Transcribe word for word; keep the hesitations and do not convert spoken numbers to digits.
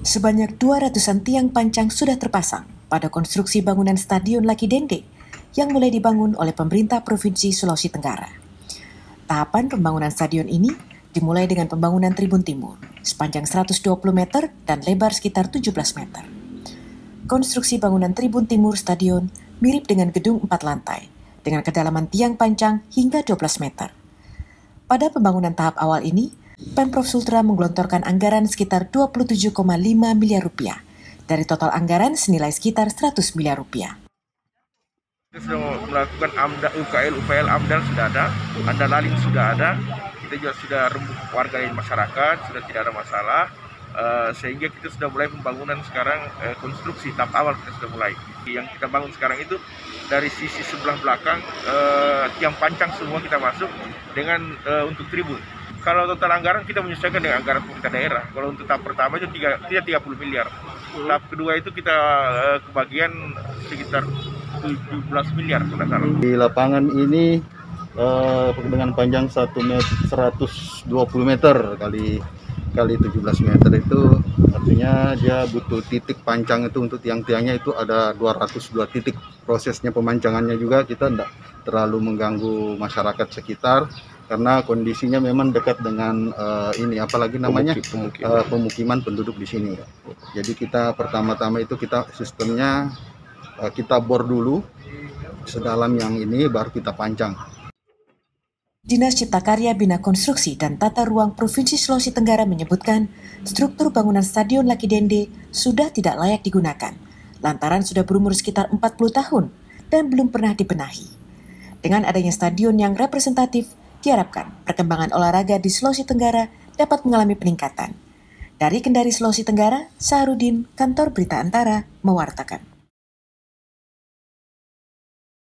Sebanyak dua ratusan tiang pancang sudah terpasang pada konstruksi bangunan Stadion Laki Dende yang mulai dibangun oleh pemerintah Provinsi Sulawesi Tenggara. Tahapan pembangunan stadion ini dimulai dengan pembangunan tribun timur sepanjang seratus dua puluh meter dan lebar sekitar tujuh belas meter. Konstruksi bangunan tribun timur stadion mirip dengan gedung empat lantai dengan kedalaman tiang pancang hingga dua belas meter. Pada pembangunan tahap awal ini, Pemprov Sultra menggelontorkan anggaran sekitar dua puluh tujuh koma lima miliar rupiah dari total anggaran senilai sekitar seratus miliar rupiah. Kita sudah melakukan AMDAL, U K L, U P L, AMDAL sudah ada, AMDALALIN sudah ada. Kita juga sudah rembuk warga dan masyarakat, sudah tidak ada masalah. Uh, sehingga kita sudah mulai pembangunan sekarang, uh, konstruksi tahap awal kita sudah mulai. Yang kita bangun sekarang itu dari sisi sebelah belakang, uh, tiang pancang semua kita masuk dengan uh, untuk tribun. Kalau total anggaran kita menyesuaikan dengan anggaran pemerintah daerah. Kalau untuk tahap pertama itu tiga puluh miliar. Tahap kedua itu kita uh, kebagian sekitar tujuh belas miliar kalau salah. Di lapangan ini uh, dengan panjang satu meter, seratus dua puluh meter kali kali tujuh belas meter itu artinya dia butuh titik pancang itu untuk tiang-tiangnya itu ada dua ratus dua titik. Prosesnya pemancangannya juga kita tidak terlalu mengganggu masyarakat sekitar karena kondisinya memang dekat dengan uh, ini apalagi namanya pemukiman. Uh, pemukiman penduduk di sini. Jadi kita pertama-tama itu kita sistemnya uh, kita bor dulu sedalam yang ini baru kita pancang. Dinas Cipta Karya Bina Konstruksi dan Tata Ruang Provinsi Sulawesi Tenggara menyebutkan struktur bangunan Stadion Laki Dende sudah tidak layak digunakan lantaran sudah berumur sekitar empat puluh tahun dan belum pernah dibenahi. Dengan adanya stadion yang representatif, diharapkan perkembangan olahraga di Sulawesi Tenggara dapat mengalami peningkatan. Dari Kendari, Sulawesi Tenggara, Saharudin, Kantor Berita Antara, mewartakan.